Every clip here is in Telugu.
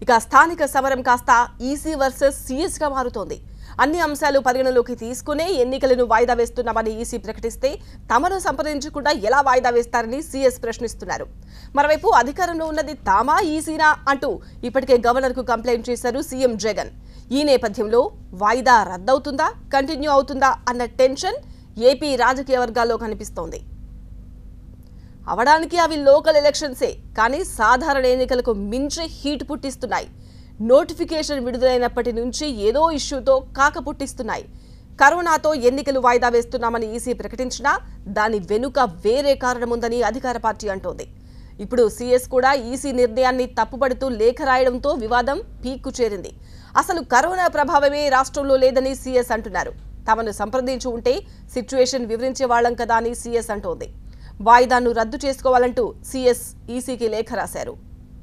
ఇక స్థానిక సమరం కాస్త ఈసీ వర్సెస్ సీఎస్ గా మారుతోంది. అన్ని అంశాలు పరిగణలోకి తీసుకునే ఎన్నికలను వాయిదా వేస్తున్నామని ఈసీ ప్రకటిస్తే తమను సంప్రదించకుండా ఎలా వాయిదా వేస్తారని సీఎస్ ప్రశ్నిస్తున్నారు. మరోవైపు అధికారంలో ఉన్నది తామా ఈసీనా అంటూ ఇప్పటికే గవర్నర్కు కంప్లైంట్ చేశారు సీఎం జగన్. ఈ నేపథ్యంలో వాయిదా రద్దవుతుందా, కంటిన్యూ అవుతుందా అన్న టెన్షన్ ఏపీ రాజకీయ వర్గాల్లో కనిపిస్తోంది. అవడానికి అవి లోకల్ ఎలక్షన్సే, కానీ సాధారణ ఎన్నికలకు మించి హీట్ పుట్టిస్తున్నాయి. నోటిఫికేషన్ విడుదలైనప్పటి నుంచి ఏదో ఇష్యూతో కాక పుట్టిస్తున్నాయి. కరోనాతో ఎన్నికలు వాయిదా వేస్తున్నామని ఈసీ ప్రకటించినా దాని వెనుక వేరే కారణముందని అధికార పార్టీ అంటోంది. ఇప్పుడు సీఎస్ కూడా ఈసీ నిర్ణయాన్ని తప్పుపడుతూ లేఖ రాయడంతో వివాదం పీక్కు చేరింది. అసలు కరోనా ప్రభావమే రాష్ట్రంలో లేదని సీఎస్ అంటున్నారు. తమను సంప్రదించి ఉంటే సిచ్యువేషన్ వివరించే వాళ్లం కదా అని సీఎస్ అంటోంది. వాయిదాను రద్దు చేసుకోవాలంటూ సీఎస్ ఈసీకి లేఖ రాశారు.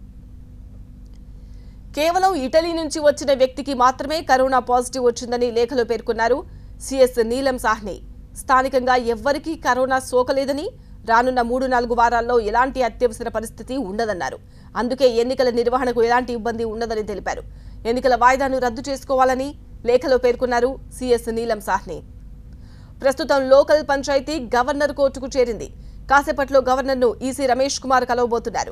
కేవలం ఇటలీ నుంచి వచ్చిన వ్యక్తికి మాత్రమే కరోనా పాజిటివ్ వచ్చిందని లేఖలో పేర్కొన్నారు సీఎస్ నీలం సాహ్ని. స్థానికంగా ఎవ్వరికీ కరోనా సోకలేదని, రానున్న 3-4 వారాల్లో ఎలాంటి అత్యవసర పరిస్థితి ఉండదన్నారు. అందుకే ఎన్నికల నిర్వహణకు ఎలాంటి ఇబ్బంది ఉండదని తెలిపారు. ఎన్నికల వాయిదాను రద్దు చేసుకోవాలని లేఖలో పేర్కొన్నారు సీఎస్ నీలం సాహ్ని. ప్రస్తుతం లోకల్ పంచాయతీ గవర్నర్ కోర్టుకు చేరింది. కాసేపట్లో గవర్నర్ను ఈసీ రమేష్ కుమార్ కలవబోతున్నారు.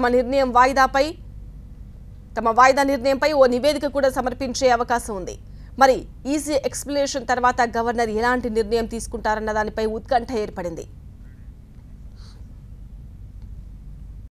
తమ వాయిదా నిర్ణయంపై ఓ నివేదిక కూడా సమర్పించే అవకాశం ఉంది. మరి ఈసీ ఎక్స్ప్లెనేషన్ తర్వాత గవర్నర్ ఎలాంటి నిర్ణయం తీసుకుంటారన్న దానిపై ఉత్కంఠ ఏర్పడింది.